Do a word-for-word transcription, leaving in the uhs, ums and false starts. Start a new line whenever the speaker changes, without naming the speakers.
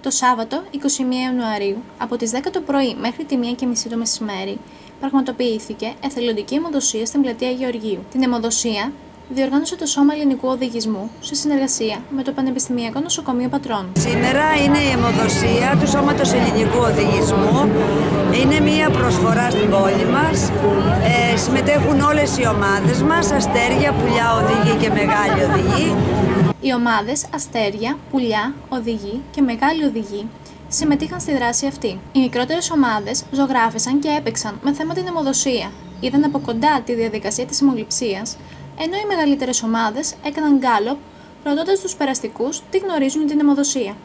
Το Σάββατο, εικοστή πρώτη Ιανουαρίου, από τις δέκα το πρωί μέχρι τη μία και μισή το μεσημέρι, πραγματοποιήθηκε εθελοντική αιμοδοσία στην πλατεία Γεωργίου. Την αιμοδοσία διοργάνωσε το Σώμα Ελληνικού Οδηγισμού σε συνεργασία με το Πανεπιστημιακό Νοσοκομείο Πατρών.
Σήμερα είναι η αιμοδοσία του Σώματος Ελληνικού Οδηγισμού. Είναι μία προσφορά στην πόλη μας. Ε, συμμετέχουν όλες οι ομάδες μας, αστέρια, πουλιά, οδηγοί και μεγάλοι οδηγοί.
Οι ομάδες αστέρια, πουλιά, οδηγοί και μεγάλοι οδηγοί συμμετείχαν στη δράση αυτή. Οι μικρότερες ομάδες ζωγράφισαν και έπαιξαν με θέμα την αιμοδοσία. Είδαν από κοντά τη διαδικασία της αιμοληψίας, ενώ οι μεγαλύτερες ομάδες έκαναν γκάλοπ ρωτώντας τους περαστικούς τι γνωρίζουν την αιμοδοσία.